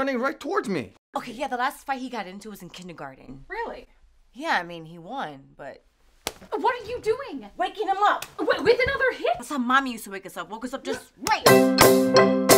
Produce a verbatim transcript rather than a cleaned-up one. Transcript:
running right towards me. Okay, yeah, the last fight he got into was in kindergarten. Really? Yeah, I mean, he won, but... What are you doing? Waking him up! W with another hit? That's how Mommy used to wake us up. Woke us up just right.